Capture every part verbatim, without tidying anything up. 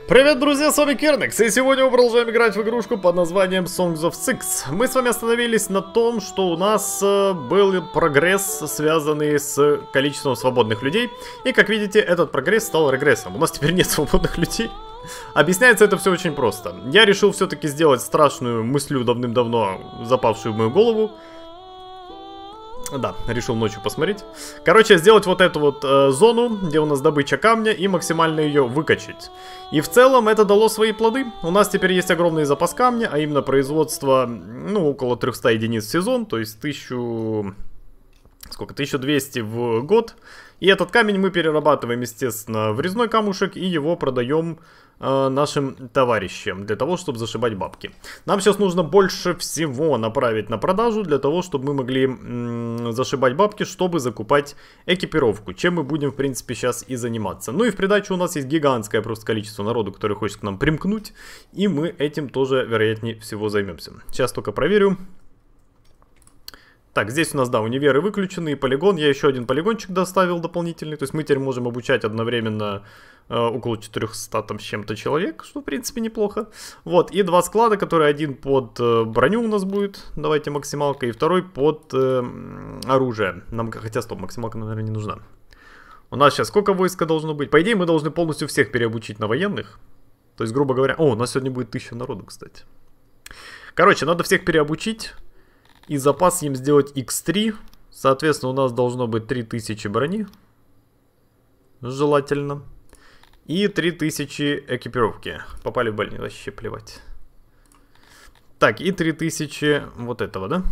Привет, друзья, с вами Керникс, и сегодня мы продолжаем играть в игрушку под названием Songs of Six. Мы с вами остановились на том, что у нас э, был прогресс, связанный с количеством свободных людей. И, как видите, этот прогресс стал регрессом. У нас теперь нет свободных людей. Объясняется это все очень просто. Я решил все-таки сделать страшную мыслью, давным-давно запавшую в мою голову. Да, решил ночью посмотреть. Короче, сделать вот эту вот э, зону, где у нас добыча камня, и максимально ее выкачать. И в целом это дало свои плоды. У нас теперь есть огромный запас камня, а именно производство, ну, около трёхсот единиц в сезон, то есть тысячу... Сколько? тысяча двести в год. И этот камень мы перерабатываем, естественно, в резной камушек и его продаем э, нашим товарищам для того, чтобы зашибать бабки. Нам сейчас нужно больше всего направить на продажу для того, чтобы мы могли м, зашибать бабки, чтобы закупать экипировку, чем мы будем, в принципе, сейчас и заниматься. Ну и в придачу у нас есть гигантское просто количество народу, который хочет к нам примкнуть, и мы этим тоже, вероятнее всего, займемся. Сейчас только проверю. Так, здесь у нас, да, универы выключены, и полигон. Я еще один полигончик доставил дополнительный. То есть мы теперь можем обучать одновременно э, около четырёхсот там с чем-то человек, что в принципе неплохо. Вот, и два склада, которые один под э, броню у нас будет, давайте максималка, и второй под э, оружие. Нам, хотя, стоп, максималка, наверное, не нужна. У нас сейчас сколько войска должно быть? По идее, мы должны полностью всех переобучить на военных. То есть, грубо говоря... О, у нас сегодня будет тысяча народу, кстати. Короче, надо всех переобучить. И запас им сделать икс три. Соответственно, у нас должно быть три тысячи брони. Желательно. И три тысячи экипировки. Попали в больницу, вообще плевать. Так, и три тысячи вот этого, да?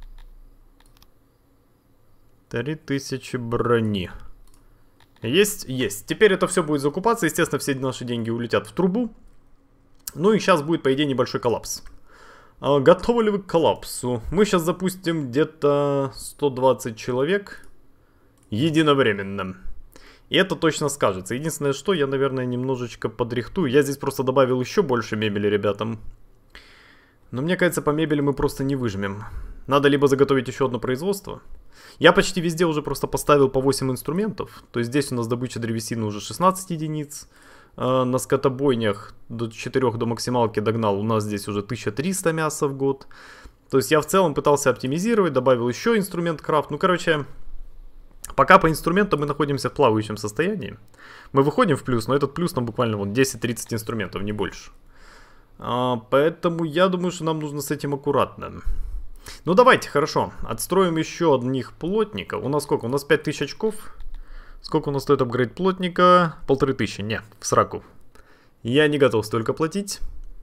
три тысячи брони. Есть? Есть. Теперь это все будет закупаться. Естественно, все наши деньги улетят в трубу. Ну и сейчас будет, по идее, небольшой коллапс. Готовы ли вы к коллапсу? Мы сейчас запустим где-то сто двадцать человек единовременно. И это точно скажется. Единственное, что я, наверное, немножечко подрихтую. Я здесь просто добавил еще больше мебели ребятам. Но мне кажется, по мебели мы просто не выжмем. Надо либо заготовить еще одно производство. Я почти везде уже просто поставил по восемь инструментов. То есть здесь у нас добыча древесины уже шестнадцать единиц. На скотобойнях до четырёх до максималки догнал. У нас здесь уже тысяча триста мяса в год. То есть я в целом пытался оптимизировать. Добавил еще инструмент крафт. Ну, короче, пока по инструментам мы находимся в плавающем состоянии. Мы выходим в плюс, но этот плюс нам буквально вот десять-тридцать инструментов, не больше. а, Поэтому я думаю, что нам нужно с этим аккуратно. Ну, давайте, хорошо. Отстроим еще одних плотников. У нас сколько? У нас пять тысяч очков. Сколько у нас стоит апгрейд плотника? Полторы тысячи. Не, в сраку. Я не готов столько платить.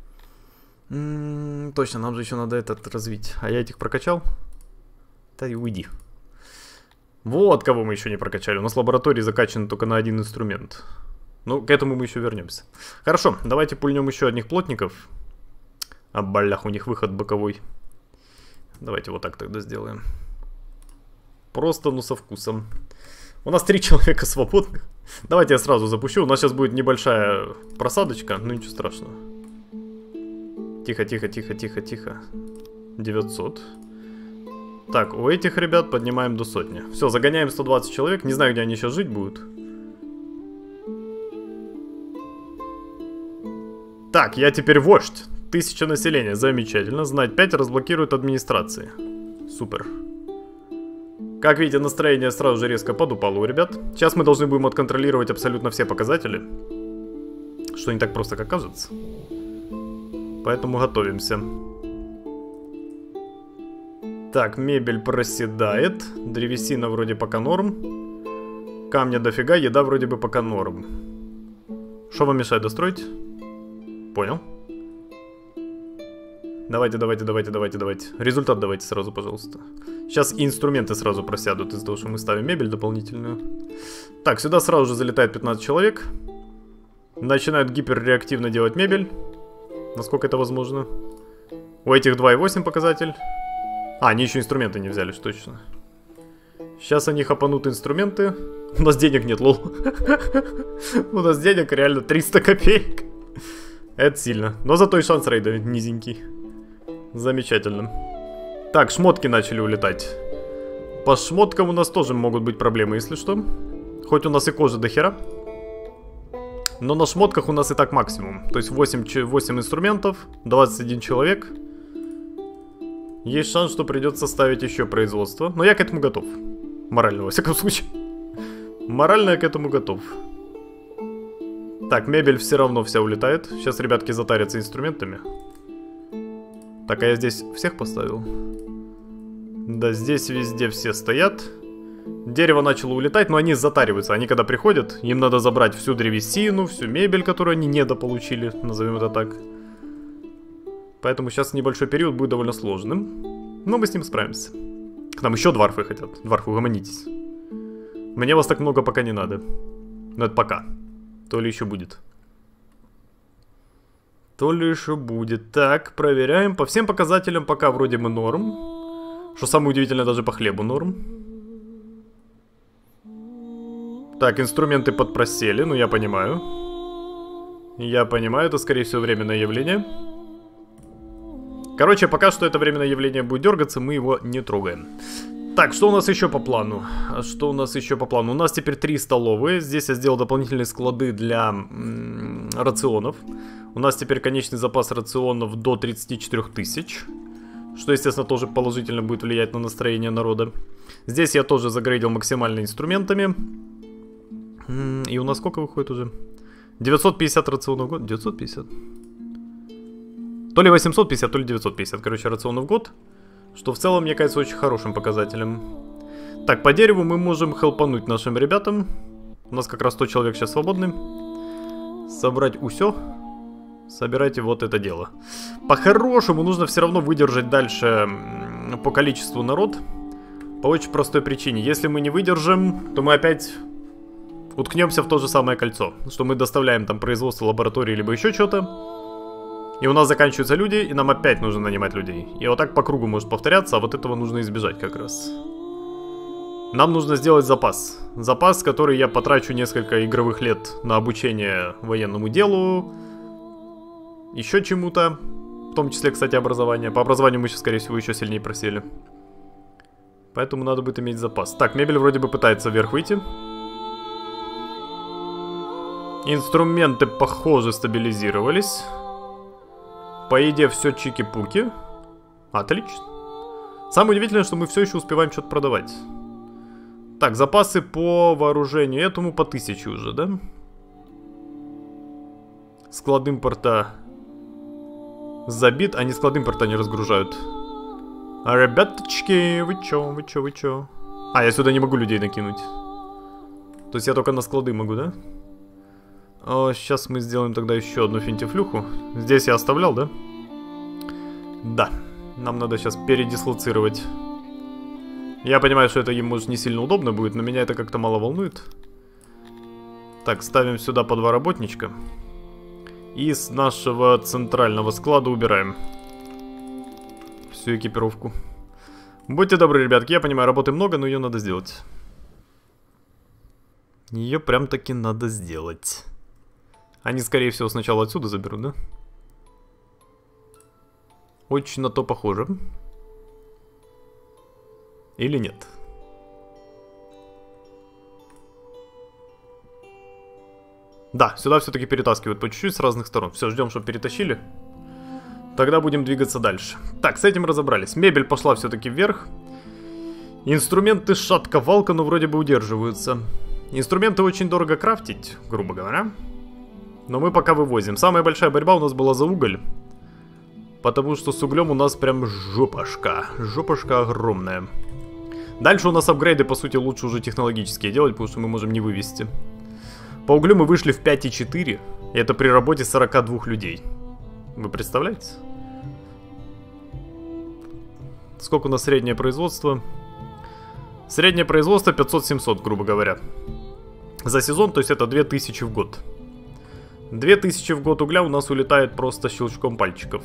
М-м, точно, нам же еще надо этот развить. А я этих прокачал? Да и уйди. Вот кого мы еще не прокачали. У нас лаборатории закачаны только на один инструмент. Ну, к этому мы еще вернемся. Хорошо, давайте пульнем еще одних плотников. А балях, у них выход боковой. Давайте вот так тогда сделаем. Просто, ну, со вкусом. У нас три человека свободных. Давайте я сразу запущу. У нас сейчас будет небольшая просадочка. Ну ничего страшного. Тихо, тихо, тихо, тихо, тихо. девятьсот. Так, у этих ребят поднимаем до сотни. Все, загоняем сто двадцать человек. Не знаю, где они сейчас жить будут. Так, я теперь вождь. Тысяча населения. Замечательно. Знать пять разблокирует администрации. Супер. Как видите, настроение сразу же резко подупало у ребят. Сейчас мы должны будем отконтролировать абсолютно все показатели. Что не так просто, как кажется. Поэтому готовимся. Так, мебель проседает. Древесина вроде пока норм. Камня дофига, еда вроде бы пока норм. Что вам мешает достроить? Понял. Давайте, давайте, давайте, давайте, давайте. Результат давайте сразу, пожалуйста. Сейчас и инструменты сразу просядут из-за того, что мы ставим мебель дополнительную. Так, сюда сразу же залетает пятнадцать человек. Начинают гиперреактивно делать мебель. Насколько это возможно. У этих два и восемь показатель. А, они еще инструменты не взяли, что точно. Сейчас они хапанут инструменты. У нас денег нет, лол. У нас денег реально триста копеек. Это сильно. Но зато и шанс рейда низенький. Замечательно. Так, шмотки начали улетать. По шмоткам у нас тоже могут быть проблемы, если что. Хоть у нас и кожи до хера. Но на шмотках у нас и так максимум. То есть восемь, восемь инструментов, двадцать один человек. Есть шанс, что придется ставить еще производство. Но я к этому готов. Морально, во всяком случае. Морально я к этому готов. Так, мебель все равно вся улетает. Сейчас ребятки затарятся инструментами. Так, а я здесь всех поставил? Да, здесь везде все стоят. Дерево начало улетать, но они затариваются. Они когда приходят, им надо забрать всю древесину, всю мебель, которую они недополучили, назовем это так. Поэтому сейчас небольшой период будет довольно сложным. Но мы с ним справимся. К нам еще дварфы хотят. Дварфы, угомонитесь. Мне вас так много пока не надо. Но это пока. То ли еще будет. То ли еще будет. Так, проверяем. По всем показателям пока вроде мы норм. Что самое удивительное, даже по хлебу норм. Так, инструменты подпросели, ну я понимаю. Я понимаю, это скорее всего временное явление. Короче, пока что это временное явление будет дергаться, мы его не трогаем. Так, что у нас еще по плану? Что у нас еще по плану? У нас теперь три столовые. Здесь я сделал дополнительные склады для м-м, рационов. У нас теперь конечный запас рационов до тридцати четырёх тысяч. Что, естественно, тоже положительно будет влиять на настроение народа. Здесь я тоже загрейдил максимально инструментами. И у нас сколько выходит уже? девятьсот пятьдесят рационов в год? девятьсот пятьдесят? То ли восемьсот пятьдесят, то ли девятьсот пятьдесят, короче, рационов в год. Что в целом, мне кажется, очень хорошим показателем. Так, по дереву мы можем хелпануть нашим ребятам. У нас как раз сто человек сейчас свободны. Собрать усё. Собирайте вот это дело. По-хорошему нужно все равно выдержать дальше по количеству народ. По очень простой причине. Если мы не выдержим, то мы опять уткнемся в то же самое кольцо. Что мы доставляем там производство лаборатории, либо еще что-то. И у нас заканчиваются люди, и нам опять нужно нанимать людей. И вот так по кругу может повторяться, а вот этого нужно избежать как раз. Нам нужно сделать запас. Запас, который я потрачу несколько игровых лет на обучение военному делу. Еще чему-то. В том числе, кстати, образование. По образованию мы сейчас, скорее всего, еще сильнее просели. Поэтому надо будет иметь запас. Так, мебель вроде бы пытается вверх выйти. Инструменты, похоже, стабилизировались. По еде все чики-пуки. Отлично. Самое удивительное, что мы все еще успеваем что-то продавать. Так, запасы по вооружению этому по тысяче уже, да? Склад импорта забит, они склад импорта не разгружают. А, ребяточки, вы чё, вы чё, вы чё? А, я сюда не могу людей накинуть. То есть я только на склады могу, да? О, сейчас мы сделаем тогда еще одну финтифлюху. Здесь я оставлял, да? Да. Нам надо сейчас передислоцировать. Я понимаю, что это им, может, не сильно удобно будет, но меня это как-то мало волнует. Так, ставим сюда по два работничка. И с нашего центрального склада убираем всю экипировку. Будьте добры, ребятки, я понимаю, работы много, но ее надо сделать. Ее прям таки надо сделать. Они, скорее всего, сначала отсюда заберут, да? Очень на то похоже. Или нет? Да, сюда все-таки перетаскивают по чуть-чуть с разных сторон. Все, ждем, чтобы перетащили. Тогда будем двигаться дальше. Так, с этим разобрались. Мебель пошла все-таки вверх. Инструменты шатко-валко, но вроде бы удерживаются. Инструменты очень дорого крафтить, грубо говоря. Но мы пока вывозим. Самая большая борьба у нас была за уголь. Потому что с углем у нас прям жопашка. Жопашка огромная. Дальше у нас апгрейды, по сути, лучше уже технологические делать, потому что мы можем не вывести. По углю мы вышли в пять и четыре. И это при работе сорока двух людей. Вы представляете? Сколько у нас среднее производство? Среднее производство пятьсот-семьсот, грубо говоря. За сезон, то есть это две тысячи в год. две тысячи в год угля у нас улетает просто щелчком пальчиков.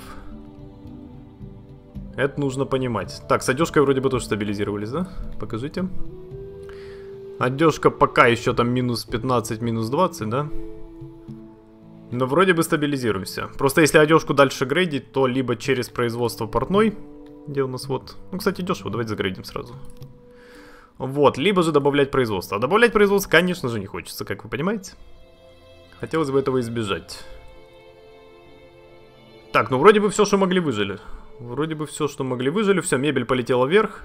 Это нужно понимать. Так, с одежкой вроде бы тоже стабилизировались, да? Покажите. Одежка пока еще там минус пятнадцать, минус двадцать, да? Но вроде бы стабилизируемся. Просто если одежку дальше грейдить, то либо через производство портной, где у нас вот... Ну, кстати, дешево, давайте загрейдим сразу. Вот, либо же добавлять производство. А добавлять производство, конечно же, не хочется, как вы понимаете. Хотелось бы этого избежать. Так, ну вроде бы все, что могли, выжили. Вроде бы все, что могли, выжили. Все, мебель полетела вверх.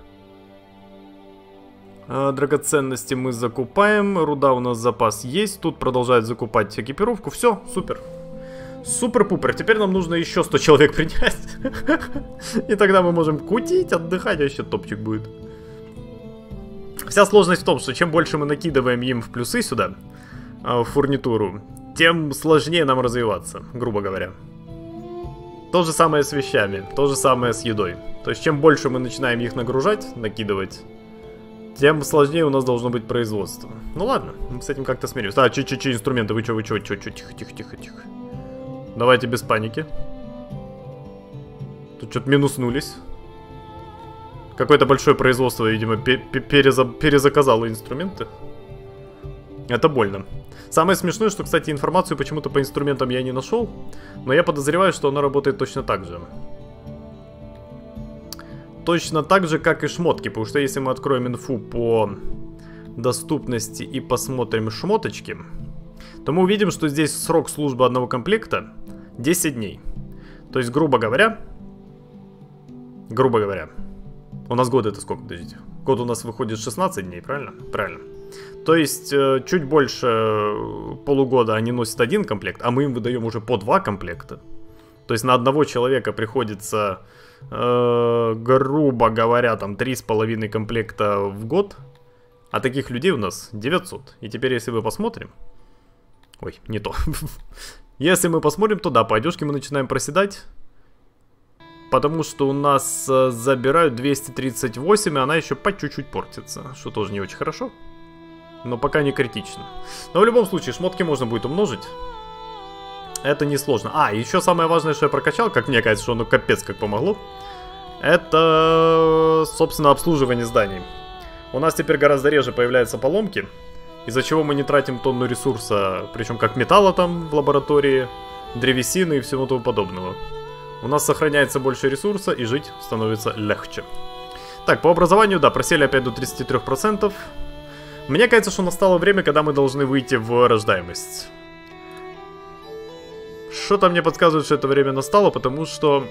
А, драгоценности мы закупаем. Руда у нас запас есть. Тут продолжают закупать экипировку. Все, супер. Супер-пупер. Теперь нам нужно еще сто человек принять. И тогда мы можем кутить, отдыхать. Вообще топчик будет. Вся сложность в том, что чем больше мы накидываем им в плюсы сюда, в фурнитуру, тем сложнее нам развиваться, грубо говоря. То же самое с вещами, то же самое с едой. То есть чем больше мы начинаем их нагружать, накидывать, тем сложнее у нас должно быть производство. Ну ладно, мы с этим как-то смиримся. А, чи-чи-чи, инструменты, вы чё, вы чё, вы чё, чё, тихо, тихо, тихо, тихо. Давайте без паники. Тут что-то минуснулись. Какое-то большое производство, видимо, переза перезаказало инструменты. Это больно. Самое смешное, что, кстати, информацию почему-то по инструментам я не нашел, но я подозреваю, что она работает точно так же. Точно так же, как и шмотки, потому что если мы откроем инфу по доступности и посмотрим шмоточки, то мы увидим, что здесь срок службы одного комплекта десять дней. То есть, грубо говоря, грубо говоря, у нас год это сколько, подождите? Год у нас выходит шестнадцать дней, правильно? Правильно. То есть, э, чуть больше полугода они носят один комплект, а мы им выдаем уже по два комплекта. То есть, на одного человека приходится, э, грубо говоря, там три с половиной комплекта в год. А таких людей у нас девятьсот. И теперь, если мы посмотрим... Ой, не то. Если мы посмотрим, то да, по одежке мы начинаем проседать. Потому что у нас э, забирают двести тридцать восемь, и она еще по чуть-чуть портится. Что тоже не очень хорошо. Но пока не критично. Но в любом случае, шмотки можно будет умножить. Это несложно. А, еще самое важное, что я прокачал, как мне кажется, что оно капец как помогло. Это, собственно, обслуживание зданий. У нас теперь гораздо реже появляются поломки. Из-за чего мы не тратим тонну ресурса, причем как металла там в лаборатории, древесины и всего того подобного. У нас сохраняется больше ресурса и жить становится легче. Так, по образованию, да, просели опять до тридцати трёх процентов. Мне кажется, что настало время, когда мы должны выйти в рождаемость. Что-то мне подсказывает, что это время настало, потому что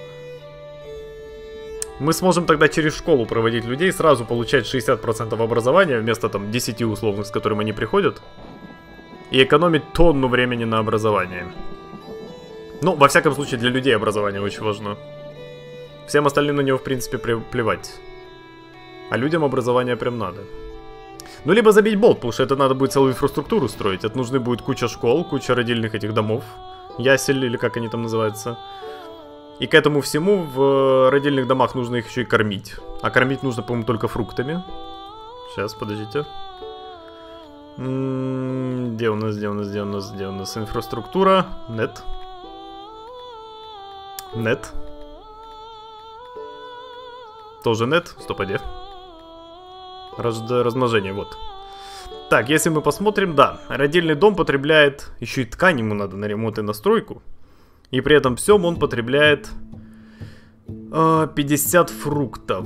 мы сможем тогда через школу проводить людей, сразу получать шестьдесят процентов образования вместо там десяти условных, с которыми они приходят, и экономить тонну времени на образование. Ну, во всяком случае, для людей образование очень важно. Всем остальным на него, в принципе, плевать. А людям образование прям надо. Ну, либо забить болт, потому что это надо будет целую инфраструктуру строить. Это нужны будет куча школ, куча родильных этих домов. Ясель, или как они там называются. И к этому всему в родильных домах нужно их еще и кормить. А кормить нужно, по-моему, только фруктами. Сейчас, подождите. М-м, где у нас, где у нас, где у нас, где у нас инфраструктура? Нет. Нет. Тоже нет. Стоп, а где? Разд... Размножение, вот. Так, если мы посмотрим, да, родильный дом потребляет, еще и ткань ему надо на ремонт и настройку. И при этом всем он потребляет э, пятьдесят фруктов.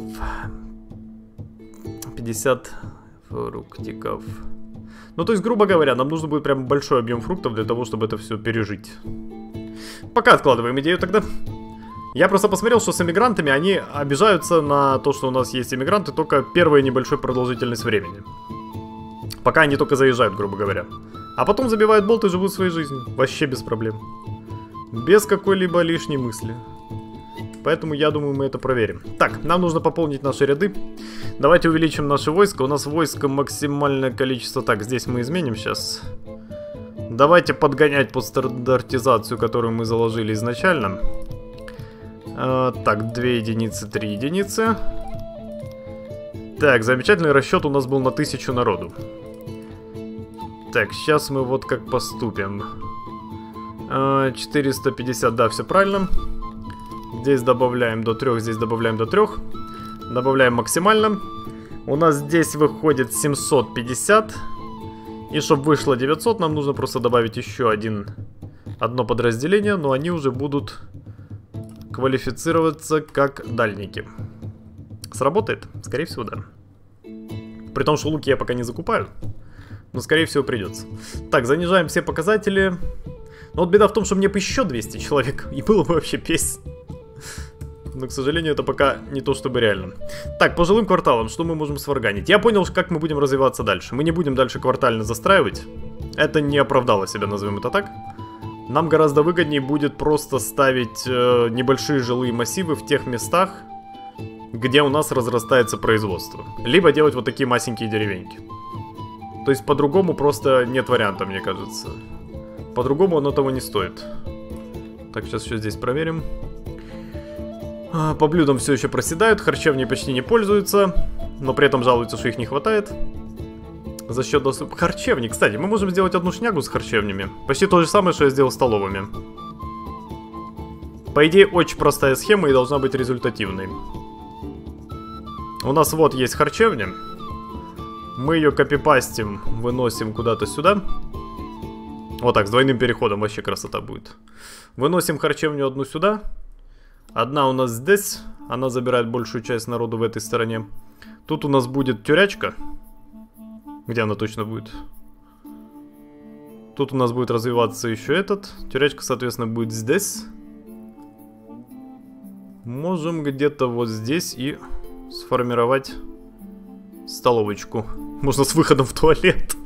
пятьдесят фруктиков. Ну, то есть, грубо говоря, нам нужно будет прям большой объем фруктов для того, чтобы это все пережить. Пока откладываем идею тогда. Я просто посмотрел, что с эмигрантами они обижаются на то, что у нас есть эмигранты, только первая небольшая продолжительность времени. Пока они только заезжают, грубо говоря. А потом забивают болт и живут своей жизнью. Вообще без проблем. Без какой-либо лишней мысли. Поэтому я думаю, мы это проверим. Так, нам нужно пополнить наши ряды. Давайте увеличим наше войско. У нас войско максимальное количество. Так, здесь мы изменим сейчас. Давайте подгонять под стандартизацию, которую мы заложили изначально. А, так, две единицы, три единицы. Так, замечательный расчет у нас был на тысячу народу. Так, сейчас мы вот как поступим. А, четыреста пятьдесят, да, все правильно. Здесь добавляем до трех, здесь добавляем до трех. Добавляем максимально. У нас здесь выходит семьсот пятьдесят. И чтобы вышло девятьсот, нам нужно просто добавить еще один, одно подразделение. Но они уже будут квалифицироваться как дальники. Сработает? Скорее всего, да. При том, что луки я пока не закупаю. Но, скорее всего, придется. Так, занижаем все показатели. Но вот беда в том, что мне бы еще двести человек, и было бы вообще песня. Но, к сожалению, это пока не то чтобы реально. Так, по жилым кварталам, что мы можем сварганить? Я понял, как мы будем развиваться дальше. Мы не будем дальше квартально застраивать. Это не оправдало себя, назовем это так. Нам гораздо выгоднее будет просто ставить э, небольшие жилые массивы в тех местах, где у нас разрастается производство. Либо делать вот такие масенькие деревеньки. То есть по-другому просто нет варианта, мне кажется. По-другому оно того не стоит. Так, сейчас еще здесь проверим. А, по блюдам все еще проседают, харчевни почти не пользуются, но при этом жалуются, что их не хватает. За счет доступа... Харчевни, кстати, мы можем сделать одну шнягу с харчевнями. Почти то же самое, что я сделал с столовыми. По идее, очень простая схема и должна быть результативной. У нас вот есть харчевня. Мы ее копипастим, выносим куда-то сюда. Вот так, с двойным переходом вообще красота будет. Выносим харчевню одну сюда. Одна у нас здесь. Она забирает большую часть народу в этой стороне. Тут у нас будет тюрячка. Где она точно будет? Тут у нас будет развиваться еще этот. Тюрячка, соответственно, будет здесь. Можем где-то вот здесь и сформировать столовочку. Можно с выходом в туалет.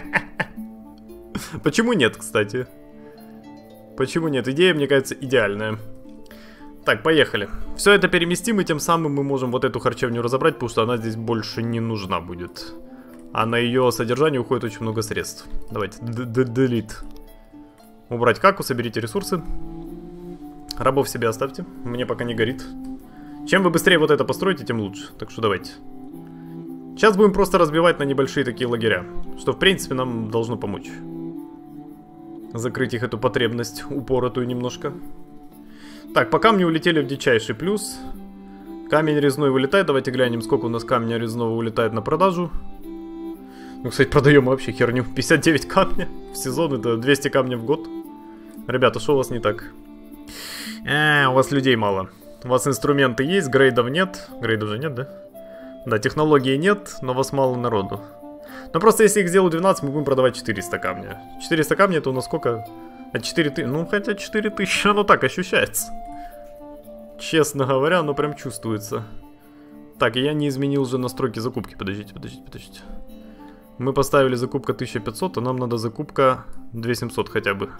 Почему нет, кстати? Почему нет? Идея, мне кажется, идеальная. Так, поехали. Все это переместим, и тем самым мы можем вот эту харчевню разобрать, потому что она здесь больше не нужна будет. А на ее содержание уходит очень много средств. Давайте, delete. Убрать каку, соберите ресурсы. Рабов себе оставьте, мне пока не горит. Чем вы быстрее вот это построите, тем лучше. Так что давайте. Сейчас будем просто разбивать на небольшие такие лагеря, что в принципе нам должно помочь. Закрыть их эту потребность упоротую немножко. Так, пока мне улетели в дичайший плюс. Камень резной вылетает, давайте глянем, сколько у нас камня резного улетает на продажу. Ну, кстати, продаем вообще херню. пятьдесят девять камня в сезон, это двести камня в год. Ребята, что у вас не так? А, у вас людей мало. У вас инструменты есть, грейдов нет. Грейдов же нет, да? Да, технологии нет, но у вас мало народу. Но просто если их сделаю двенадцать, мы будем продавать четыреста камня. четыреста камня это у нас сколько? А четыре тысячи, ну хотя четыре тысячи, оно так ощущается. Честно говоря, оно прям чувствуется. Так, я не изменил же настройки закупки. Подождите, подождите, подождите. Мы поставили закупка тысяча пятьсот, а нам надо закупка две тысячи семьсот хотя бы.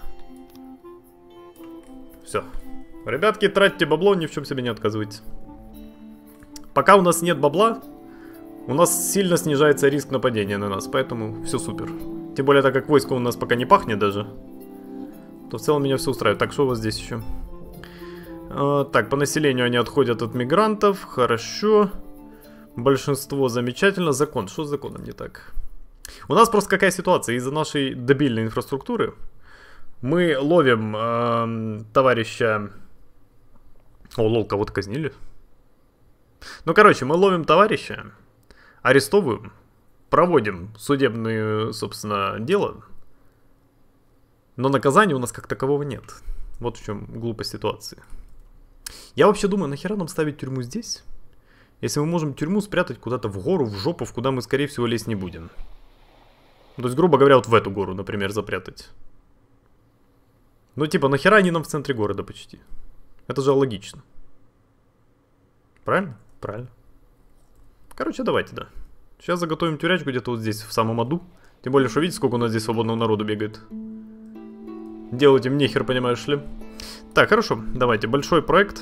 Все. Ребятки, тратьте бабло, ни в чем себе не отказывайте. Пока у нас нет бабла, у нас сильно снижается риск нападения на нас, поэтому все супер. Тем более, так как войско у нас пока не пахнет даже, то в целом меня все устраивает. Так, что у вас здесь еще? А, так, по населению они отходят от мигрантов, хорошо. Большинство замечательно. Закон, что с законом не так? У нас просто какая ситуация? Из-за нашей дебильной инфраструктуры мы ловим э, товарища... О, лол, кого-то казнили. Ну, короче, мы ловим товарища, арестовываем, проводим судебное, собственно, дело, но наказания у нас как такового нет. Вот в чем глупость ситуации. Я вообще думаю, нахера нам ставить тюрьму здесь, если мы можем тюрьму спрятать куда-то в гору, в жопу, в куда мы, скорее всего, лезть не будем. То есть, грубо говоря, вот в эту гору, например, запрятать. Ну, типа, нахера они нам в центре города почти? Это же логично. Правильно? Правильно. Короче, давайте, да. Сейчас заготовим тюрячку где-то вот здесь, в самом аду. Тем более, что видите, сколько у нас здесь свободного народу бегает. Делать им нехер, понимаешь ли. Так, хорошо, давайте, большой проект.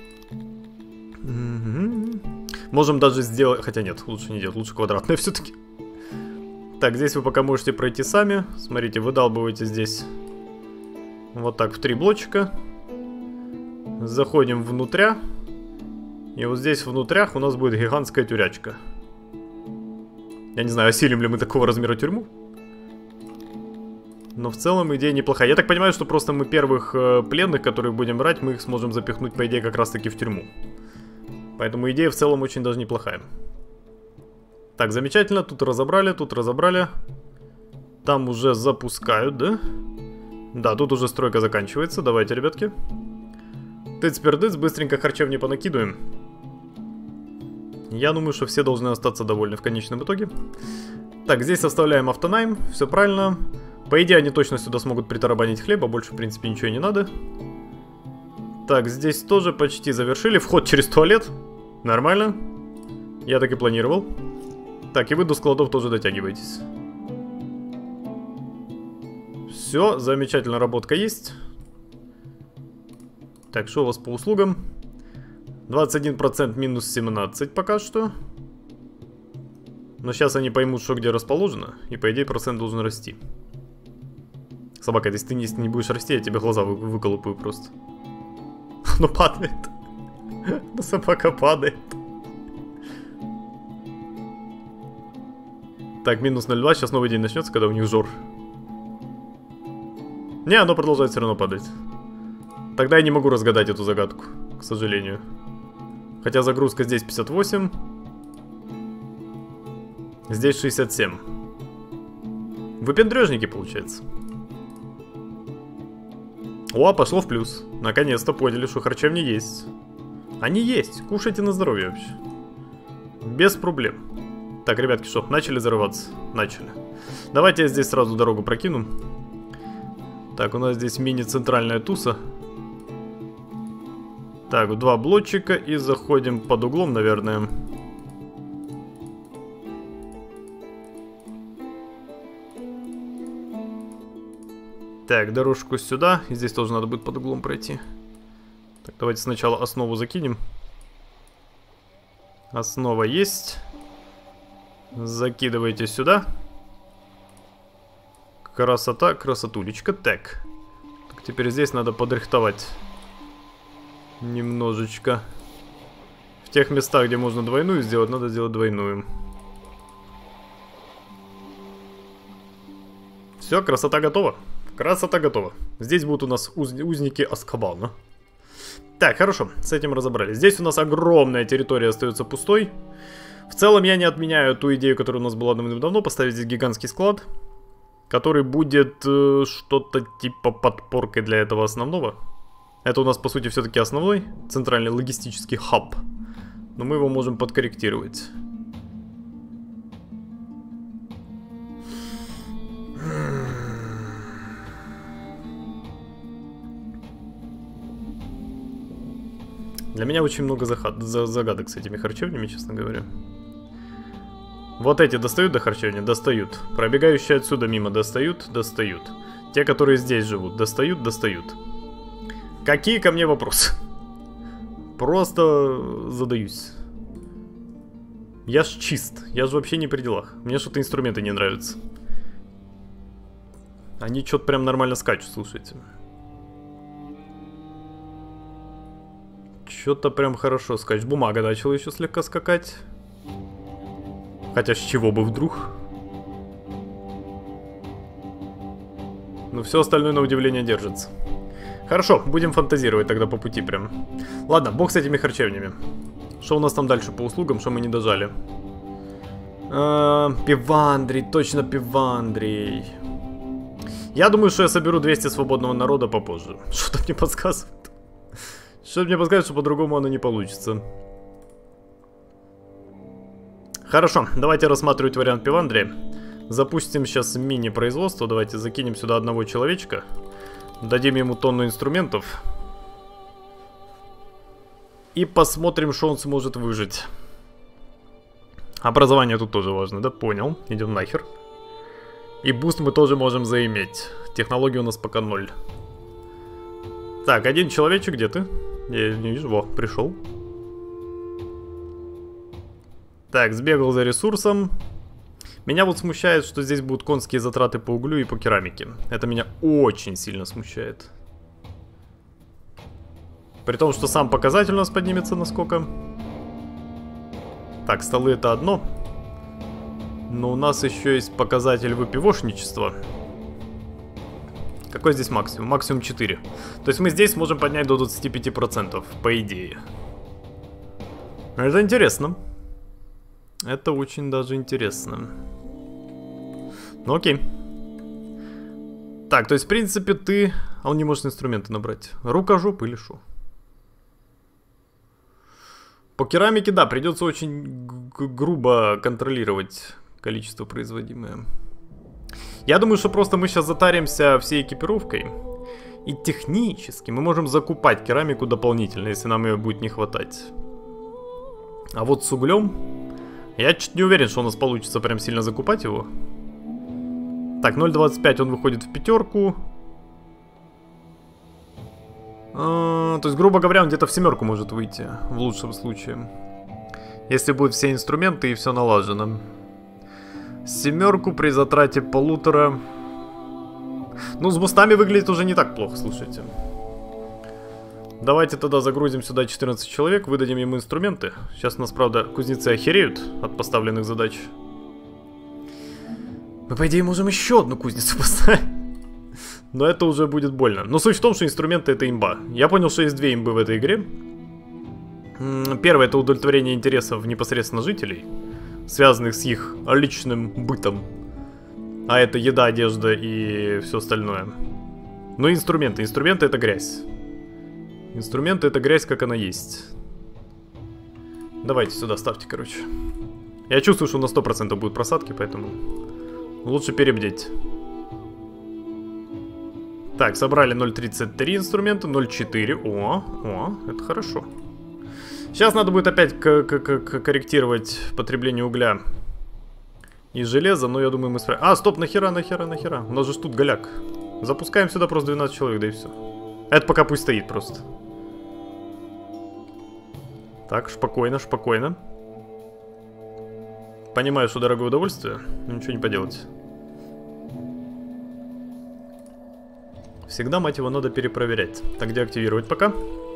Угу. Можем даже сделать... Хотя нет, лучше не делать, лучше квадратное все-таки. Так, здесь вы пока можете пройти сами. Смотрите, выдалбываете здесь вот так в три блочка. Заходим внутря. И вот здесь внутрях у нас будет гигантская тюрячка. Я не знаю, осилим ли мы такого размера тюрьму. Но в целом идея неплохая. Я так понимаю, что просто мы первых э, пленных, которые будем брать, мы их сможем запихнуть, по идее, как раз таки в тюрьму. Поэтому идея в целом очень даже неплохая. Так, замечательно. Тут разобрали, тут разобрали. Там уже запускают, да? Да, тут уже стройка заканчивается. Давайте, ребятки. Тыц-пердыц, быстренько харчевни понакидываем. Я думаю, что все должны остаться довольны в конечном итоге. Так, здесь оставляем автонайм, все правильно. По идее, они точно сюда смогут притарабанить хлеба, больше, в принципе, ничего не надо. Так, здесь тоже почти завершили. Вход через туалет. Нормально. Я так и планировал. Так, и вы до складов тоже дотягиваетесь. Все, замечательно, работка есть. Так, что у вас по услугам? двадцать один процент минус семнадцать пока что. Но сейчас они поймут, что где расположено. И по идее процент должен расти. Собака, если ты не, не будешь расти, я тебе глаза вы, выколупаю просто. Ну падает. Ну собака падает. Так, минус ноль два, сейчас новый день начнется, когда у них жор. Не, оно продолжает все равно падать. Тогда я не могу разгадать эту загадку, к сожалению. Хотя загрузка здесь пятьдесят восемь. Здесь шестьдесят семь. Выпендрежники, получается. О, пошло в плюс. Наконец-то поняли, что харчевни есть. Они есть. Кушайте на здоровье вообще. Без проблем. Так, ребятки, что, начали зарываться? Начали. Давайте я здесь сразу дорогу прокину. Так, у нас здесь мини-центральная туса. Так, два блочика и заходим под углом, наверное. Так, дорожку сюда. И здесь тоже надо будет под углом пройти. Так, давайте сначала основу закинем. Основа есть. Закидывайте сюда. Красота, красотулечка. Так. Так, теперь здесь надо подрихтовать. Немножечко. В тех местах, где можно двойную сделать, надо сделать двойную. Все, красота готова. Красота готова. Здесь будут у нас уз узники Азкабана. Так, хорошо, с этим разобрались. Здесь у нас огромная территория остается пустой. В целом я не отменяю ту идею, которая у нас была давным-давно, поставить здесь гигантский склад, который будет э, что-то типа подпоркой для этого основного. Это у нас, по сути, все-таки основной центральный логистический хаб. Но мы его можем подкорректировать. Для меня очень много загадок с этими харчевнями, честно говоря. Вот эти достают до харчевни? Достают. Пробегающие отсюда мимо достают? Достают. Те, которые здесь живут, достают? Достают. Какие ко мне вопросы? Просто задаюсь. Я ж чист. Я же вообще не при делах. Мне что-то инструменты не нравятся. Они что-то прям нормально скачут, слушайте. Что-то прям хорошо скачет. Бумага начала еще слегка скакать. Хотя с чего бы вдруг? Но все остальное на удивление держится. Хорошо, будем фантазировать тогда по пути прям. Ладно, бог с этими харчевнями. Что у нас там дальше по услугам, что мы не дожали? А, Пивандрий, точно Пивандрий. Я думаю, что я соберу двести свободного народа попозже. Что-то мне подсказывает. Что-то мне подсказывает, что по-другому оно не получится. Хорошо, давайте рассматривать вариант Пивандрия. Запустим сейчас мини-производство. Давайте закинем сюда одного человечка. Дадим ему тонну инструментов. И посмотрим, что он сможет выжить. Образование тут тоже важно, да? Понял. Идем нахер. И буст мы тоже можем заиметь. Технология у нас пока ноль. Так, один человечек, где ты? Я не вижу. Во, пришел. Так, сбегал за ресурсом. Меня вот смущает, что здесь будут конские затраты по углю и по керамике. Это меня очень сильно смущает. При том, что сам показатель у нас поднимется на сколько? Так, столы это одно. Но у нас еще есть показатель выпивошничества. Какой здесь максимум? Максимум четыре. То есть мы здесь можем поднять до двадцати пяти процентов, по идее. Это интересно. Это очень даже интересно. Ну окей. Так, то есть в принципе ты... А он не может инструменты набрать. Рукожоп или шо? По керамике, да, придется очень грубо контролировать количество производимое. Я думаю, что просто мы сейчас затаримся всей экипировкой. И технически мы можем закупать керамику дополнительно, если нам ее будет не хватать. А вот с углем... Я чуть не уверен, что у нас получится прям сильно закупать его. Так, ноль двадцать пять он выходит в пятерку. А, то есть, грубо говоря, он где-то в семерку может выйти. В лучшем случае. Если будут все инструменты и все налажено. Семерку при затрате полутора. Ну, с бустами выглядит уже не так плохо, слушайте. Давайте тогда загрузим сюда четырнадцать человек, выдадим ему инструменты. Сейчас у нас, правда, кузнецы охереют от поставленных задач. Мы, по идее, можем еще одну кузницу поставить. Но это уже будет больно. Но суть в том, что инструменты — это имба. Я понял, что есть две имбы в этой игре. Первое — это удовлетворение интересов непосредственно жителей, связанных с их личным бытом. А это еда, одежда и все остальное. Ну и инструменты. Инструменты — это грязь. Инструменты — это грязь, как она есть. Давайте сюда ставьте, короче. Я чувствую, что на сто процентов будут просадки, поэтому лучше перебдеть. Так, собрали ноль тридцать три инструмента, ноль четыре. О, о, это хорошо. Сейчас надо будет опять корректировать потребление угля и железа, но я думаю, мы справимся. А, стоп, нахера, нахера, нахера. У нас же тут голяк. Запускаем сюда просто двенадцать человек, да и все. Это пока пусть стоит просто. Так, спокойно, спокойно. Понимаю, что дорогое удовольствие, но ничего не поделать. Всегда, мать его, надо перепроверять. Так, где активировать пока?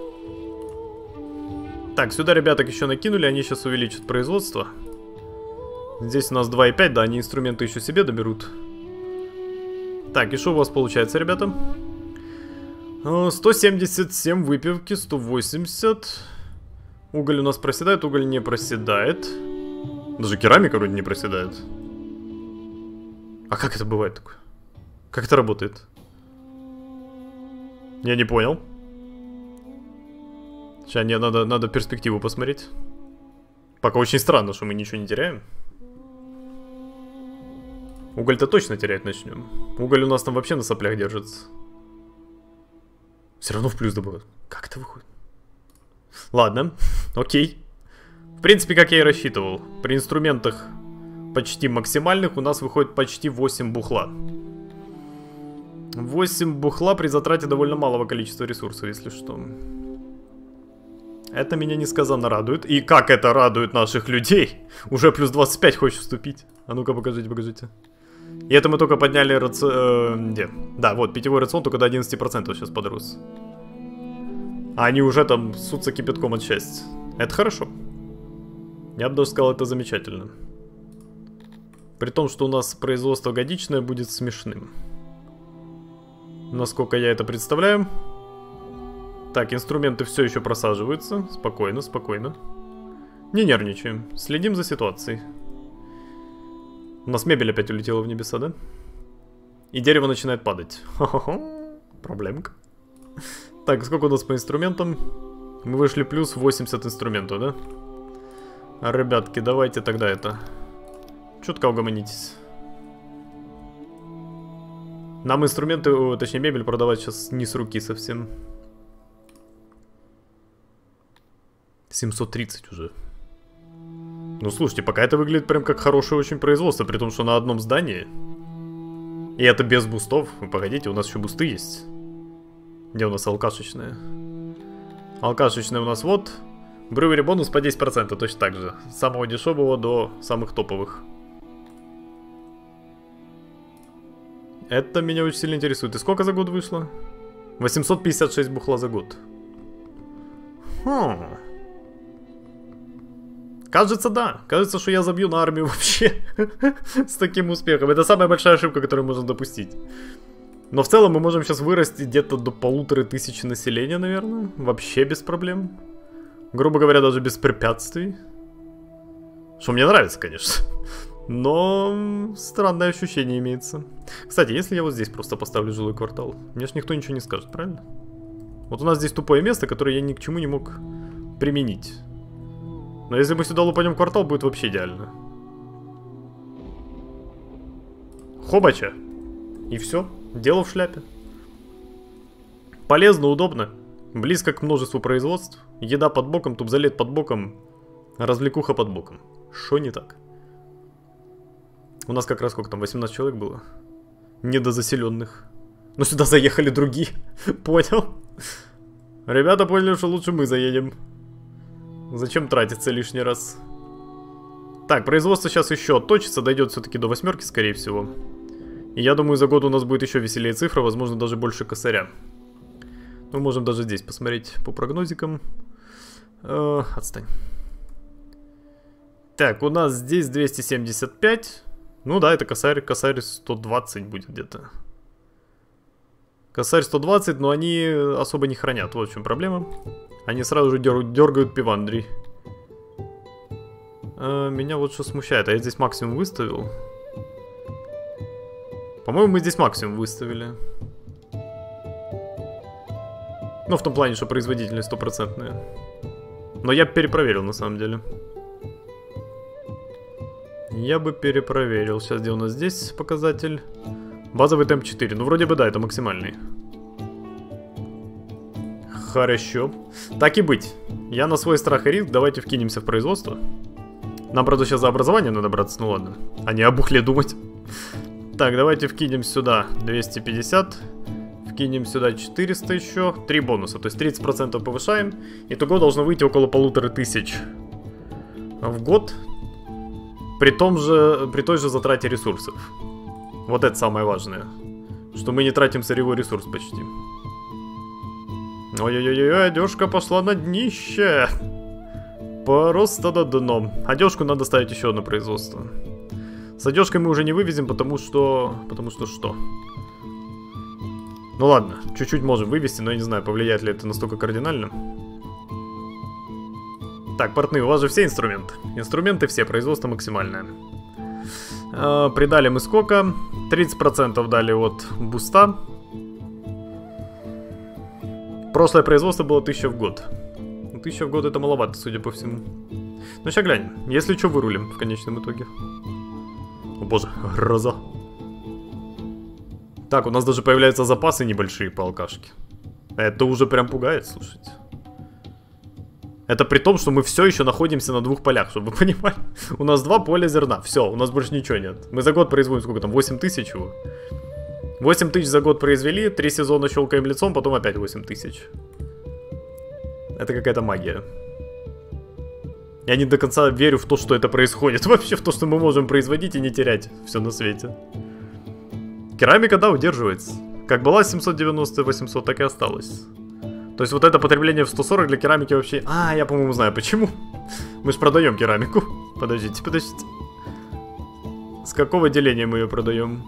Так, сюда ребяток еще накинули, они сейчас увеличат производство. Здесь у нас два и пять, да, они инструменты еще себе доберут. Так, и что у вас получается, ребята? сто семьдесят семь выпивки, сто восемьдесят. Уголь у нас проседает, уголь не проседает. Даже керамика вроде не проседает. А как это бывает такое? Как это работает? Я не понял. Сейчас мне надо, надо перспективу посмотреть. Пока очень странно, что мы ничего не теряем. Уголь-то точно терять начнем. Уголь у нас там вообще на соплях держится. Все равно в плюс добавят. Как это выходит? Ладно, окей. В принципе, как я и рассчитывал. При инструментах почти максимальных у нас выходит почти восемь бухла. восемь бухла при затрате довольно малого количества ресурсов, если что. Это меня несказанно радует. И как это радует наших людей? Уже плюс двадцать пять хочешь вступить? А ну-ка, покажите, покажите. И это мы только подняли рацион... Э, где? Да, вот, питьевой рацион только до одиннадцати процентов сейчас подрос. А они уже там ссутся кипятком от счастья. Это хорошо. Я бы даже сказал, это замечательно. При том, что у нас производство годичное будет смешным. Насколько я это представляю. Так, инструменты все еще просаживаются. Спокойно, спокойно. Не нервничаем. Следим за ситуацией. У нас мебель опять улетела в небеса, да? И дерево начинает падать. Хо-хо-хо. Проблемка. Так, сколько у нас по инструментам? Мы вышли плюс восемьдесят инструментов, да? А, ребятки, давайте тогда это... Чутка угомонитесь. Нам инструменты, точнее мебель продавать сейчас не с руки совсем. семьсот тридцать уже. Ну слушайте, пока это выглядит прям как хорошее очень производство, при том, что на одном здании. И это без бустов. Вы погодите, у нас еще бусты есть. Где у нас алкашечная? Алкашечная у нас вот. Брювери бонус по десять процентов, точно так же. С самого дешевого до самых топовых. Это меня очень сильно интересует. И сколько за год вышло? восемьсот пятьдесят шесть бухла за год. Хм. Кажется, да. Кажется, что я забью на армию вообще с таким успехом. Это самая большая ошибка, которую можно допустить. Но в целом мы можем сейчас вырасти где-то до полутора тысячи населения, наверное. Вообще без проблем. Грубо говоря, даже без препятствий. Что мне нравится, конечно. Но странное ощущение имеется. Кстати, если я вот здесь просто поставлю жилой квартал, мне ж никто ничего не скажет, правильно? Вот у нас здесь тупое место, которое я ни к чему не мог применить. Но если мы сюда лупанем квартал, будет вообще идеально. Хобача. И все. Дело в шляпе. Полезно, удобно. Близко к множеству производств. Еда под боком, тубзалет под боком. Развлекуха под боком. Шо не так? У нас как раз сколько там, восемнадцать человек было? Недозаселенных. Но сюда заехали другие. Понял? Ребята поняли, что лучше мы заедем. Зачем тратиться лишний раз? Так, производство сейчас еще отточится, дойдет все-таки до восьмерки, скорее всего. И я думаю, за год у нас будет еще веселее цифра, возможно, даже больше косаря. Мы можем даже здесь посмотреть по прогнозикам. Э, отстань. Так, у нас здесь двести семьдесят пять. Ну да, это косарь, косарь сто двадцать будет где-то. Косарь сто двадцать, но они особо не хранят, вот в чем проблема. Они сразу же дер дергают пивандрий. А, меня вот что смущает, а я здесь максимум выставил. По-моему, мы здесь максимум выставили. Ну, в том плане, что производительность стопроцентная. Но я перепроверил, на самом деле. Я бы перепроверил. Сейчас, где у нас здесь показатель? Базовый темп четыре. Ну, вроде бы, да, это максимальный. Хорошо. Так и быть. Я на свой страх и риск. Давайте вкинемся в производство. Нам, правда, сейчас за образование надо браться. Ну, ладно. А не о бухле думать. Так, давайте вкинем сюда двести пятьдесят. Вкинем сюда четыреста еще. Три бонуса. То есть тридцать процентов повышаем. Итого должно выйти около полутора тысяч в год. При том же, при той же затрате ресурсов. Вот это самое важное. Что мы не тратим сырьевой ресурс почти. Ой-ой-ой, одежка пошла на днище. Просто на дно. Одежку надо ставить еще одно производство. С одежкой мы уже не вывезем, потому что... Потому что что? Ну ладно, чуть-чуть можем вывести, но я не знаю, повлияет ли это настолько кардинально. Так, портные, у вас же все инструменты. Инструменты все, производство максимальное. Э, придали мы сколько? тридцать процентов дали от буста. Прошлое производство было тысяча в год. тысяча в год это маловато, судя по всему. Ну сейчас глянем. Если что, вырулим в конечном итоге. О боже, гроза. Так, у нас даже появляются запасы небольшие по алкашке. Это уже прям пугает, слушайте. Это при том, что мы все еще находимся на двух полях, чтобы вы понимали. У нас два поля зерна. Все, у нас больше ничего нет. Мы за год производим сколько там? восемь тысяч его. восемь тысяч за год произвели, три сезона щелкаем лицом, потом опять восемь тысяч. Это какая-то магия. Я не до конца верю в то, что это происходит. Вообще в то, что мы можем производить и не терять все на свете. Керамика, да, удерживается. Как была семьсот девяносто восемьсот, так и осталась. То есть вот это потребление в сто сорок для керамики вообще... А, я, по-моему, знаю почему. Мы же продаем керамику. Подождите, подождите. С какого деления мы ее продаем?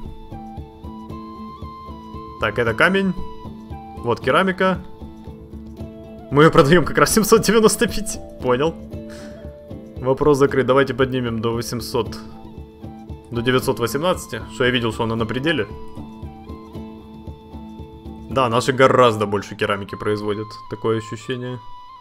Так, это камень. Вот керамика. Мы ее продаем как раз семьсот девяносто пять. Понял. Вопрос закрыт. Давайте поднимем до восемьсот. До девятьсот восемнадцать. Что я видел, что она на пределе. Да, наши гораздо больше керамики производят. Такое ощущение.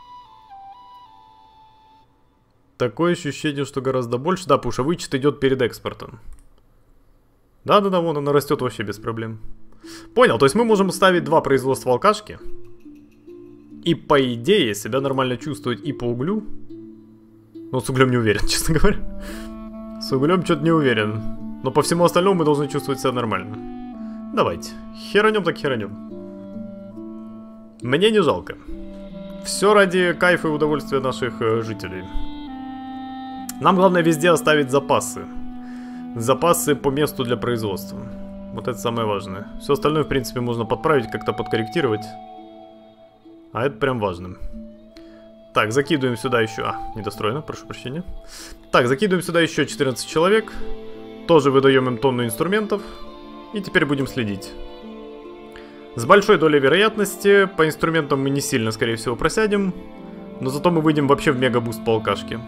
Такое ощущение, что гораздо больше. Да, потому что вычет идет перед экспортом. Да-да-да, вон она растет вообще без проблем. Понял, то есть мы можем ставить два производства алкашки. И по идее себя нормально чувствовать и по углю. Но с углем не уверен, честно говоря. С углем что-то не уверен. Но по всему остальному мы должны чувствовать себя нормально. Давайте. Херанем так херанем. Мне не жалко. Все ради кайфа и удовольствия наших э, жителей. Нам главное везде оставить запасы. Запасы по месту для производства. Вот это самое важное. Все остальное, в принципе, можно подправить, как-то подкорректировать. А это прям важно. Так, закидываем сюда еще... А, недостроено, прошу прощения. Так, закидываем сюда еще четырнадцать человек. Тоже выдаем им тонну инструментов. И теперь будем следить. С большой долей вероятности по инструментам мы не сильно, скорее всего, просядем. Но зато мы выйдем вообще в мега-буст по алкашке.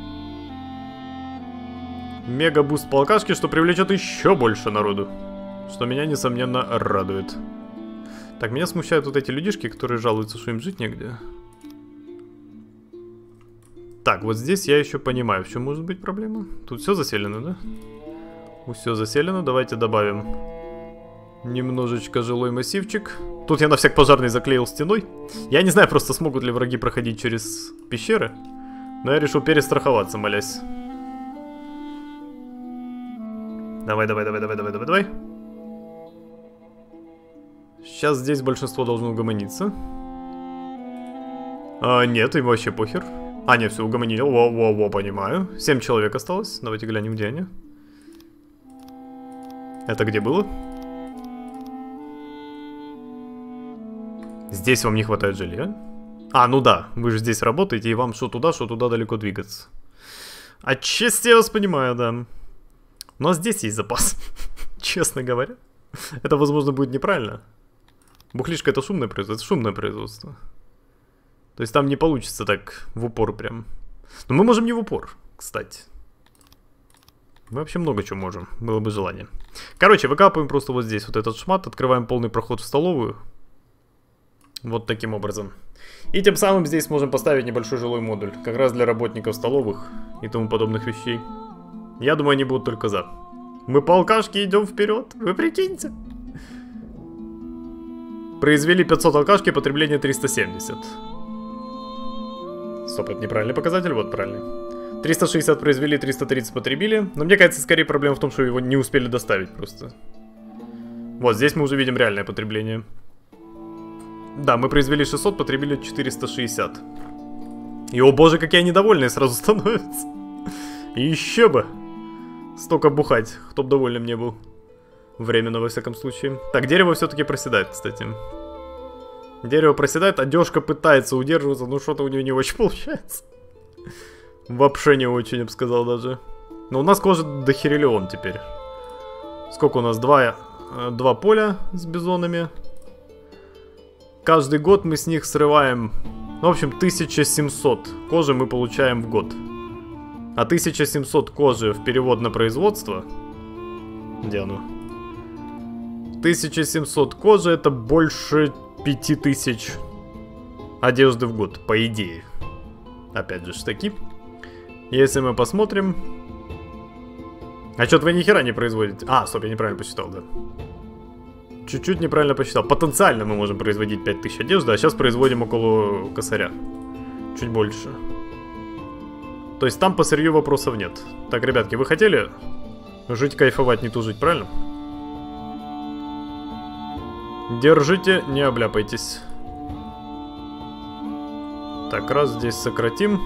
Мега-буст по алкашке, что привлечет еще больше народу. Что меня, несомненно, радует. Так, меня смущают вот эти людишки, которые жалуются, что им жить негде. Так, вот здесь я еще понимаю, в чем может быть проблема. Тут все заселено, да? Все заселено, давайте добавим немножечко жилой массивчик. Тут я на всяк пожарный заклеил стеной. Я не знаю, просто смогут ли враги проходить через пещеры. Но я решил перестраховаться, молясь. Давай, давай, давай, давай, давай, давай, давай. Сейчас здесь большинство должно угомониться. А, нет, им вообще похер. А, нет, все, угомонили. Во-во-во, понимаю. Семь человек осталось. Давайте глянем, где они. Это где было? Здесь вам не хватает жилья? А, ну да, вы же здесь работаете, и вам что туда, что туда далеко двигаться. Отчасти я вас понимаю, да. Но здесь есть запас, честно говоря. Это, возможно, будет неправильно. Бухлишка — это шумное производство, это шумное производство. То есть там не получится так в упор прям. Но мы можем не в упор, кстати. Мы вообще много чего можем, было бы желание. Короче, выкапываем просто вот здесь вот этот шмат, открываем полный проход в столовую. Вот таким образом. И тем самым здесь можем поставить небольшой жилой модуль, как раз для работников столовых и тому подобных вещей. Я думаю, они будут только за. Мы по алкашке идем вперед, вы прикиньте. Произвели пятьсот алкашки, потребление триста семьдесят. Стоп, это неправильный показатель, вот правильный. триста шестьдесят произвели, триста тридцать потребили. Но мне кажется, скорее проблема в том, что его не успели доставить просто. Вот, здесь мы уже видим реальное потребление. Да, мы произвели шестьсот, потребили четыреста шестьдесят. И, о боже, какие они довольные сразу становятся. И еще бы. Столько бухать, кто бы довольным не был. Временно, во всяком случае. Так, дерево все-таки проседает, кстати. Дерево проседает, одежка пытается удерживаться, но что-то у нее не очень получается. Вообще не очень, я бы сказал даже. Но у нас кожа дохерелион теперь. Сколько у нас? Два, два поля с бизонами. Каждый год мы с них срываем, ну, в общем, тысяча семьсот кожи мы получаем в год. А тысяча семьсот кожи в перевод на производство... Где оно? тысяча семьсот кожи — это больше пяти тысяч одежды в год, по идее. Опять же, таки. Если мы посмотрим... А что-то вы ни хера не производите. А, стоп, я неправильно посчитал, да. Чуть-чуть неправильно посчитал. Потенциально мы можем производить пять тысяч одежды, а сейчас производим около косаря. Чуть больше. То есть там по сырью вопросов нет. Так, ребятки, вы хотели жить, кайфовать, не тужить, правильно? Держите, не обляпайтесь. Так, раз здесь сократим.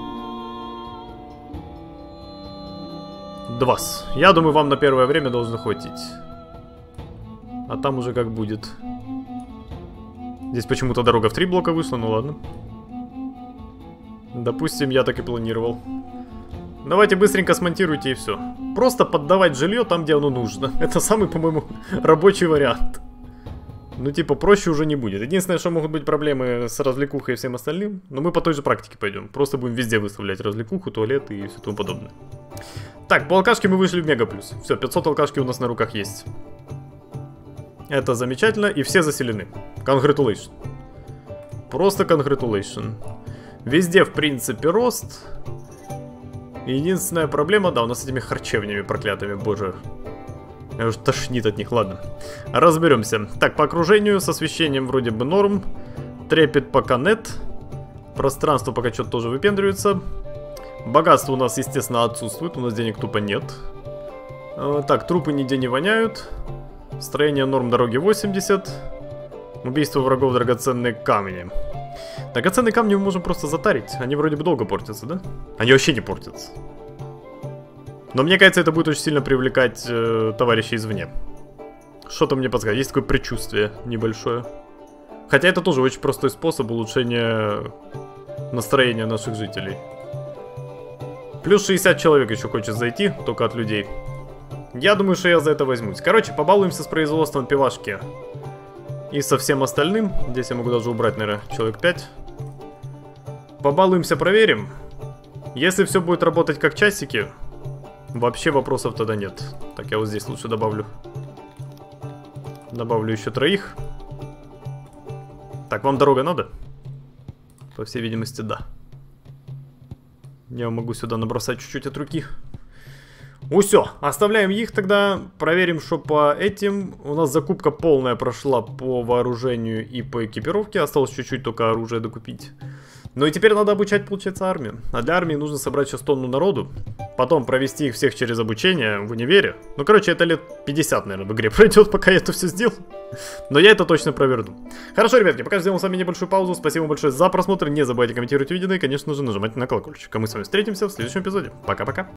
Два. Я думаю, вам на первое время должно хватить. А там уже как будет. Здесь почему-то дорога в три блока вышла, ну ладно. Допустим, я так и планировал. Давайте быстренько смонтируйте и все. Просто поддавать жилье там, где оно нужно. Это самый, по-моему, рабочий вариант. Ну, типа, проще уже не будет. Единственное, что могут быть проблемы с развлекухой и всем остальным. Но мы по той же практике пойдем. Просто будем везде выставлять развлекуху, туалеты и все тому подобное. Так, по алкашке мы вышли в мега плюс. Все, пятьсот алкашки у нас на руках есть. Это замечательно, и все заселены. Congratulations. Просто congratulations. Везде, в принципе, рост. Единственная проблема, да, у нас с этими харчевнями проклятыми, боже. Я уже тошнит от них, ладно. Разберемся. Так, по окружению с освещением вроде бы норм. Трепет пока нет. Пространство пока что-то тоже выпендривается. Богатство у нас, естественно, отсутствует. У нас денег тупо нет. Так, трупы нигде не воняют. Строение норм дороги восемьдесят. Убийство врагов, драгоценные камни. Драгоценные камни мы можем просто затарить. Они вроде бы долго портятся, да? Они вообще не портятся. Но мне кажется, это будет очень сильно привлекать э, товарищей извне. Что-то мне подсказывает. Есть такое предчувствие небольшое. Хотя это тоже очень простой способ улучшения настроения наших жителей. Плюс шестьдесят человек еще хочет зайти, только от людей. Я думаю, что я за это возьмусь. Короче, побалуемся с производством пивашки. И со всем остальным. Здесь я могу даже убрать, наверное, человек пять. Побалуемся, проверим. Если все будет работать как часики, вообще вопросов тогда нет. Так, я вот здесь лучше добавлю. Добавлю еще троих. Так, вам дорога надо? По всей видимости, да. Я могу сюда набросать чуть-чуть от руки. Усё, оставляем их тогда, проверим, что по этим. У нас закупка полная прошла по вооружению и по экипировке. Осталось чуть-чуть только оружие докупить. Ну и теперь надо обучать, получается, армию. А для армии нужно собрать сейчас тонну народу. Потом провести их всех через обучение в универе. Ну, короче, это лет пятьдесят, наверное, в игре пройдет, пока я это все сделаю. Но я это точно проверну. Хорошо, ребятки, пока сделаем с вами небольшую паузу. Спасибо большое за просмотр. Не забывайте комментировать видео и, конечно же, нажимать на колокольчик. А мы с вами встретимся в следующем эпизоде. Пока-пока.